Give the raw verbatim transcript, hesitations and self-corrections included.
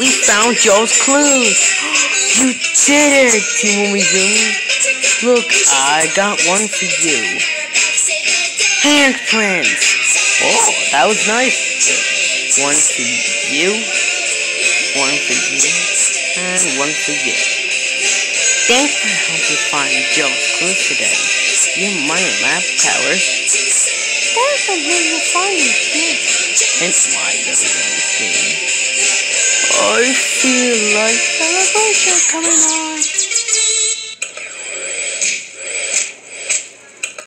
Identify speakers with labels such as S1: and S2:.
S1: We found Joe's clues. You did it, Team Umizoomi. Look, I got one for you. Handprints. Oh, that was nice. One for you, one for you, and one for you. Thanks for helping find Joe's clues today. Your money lab powers. Thanks for letting me find you in my little game. I feel like celebration coming on.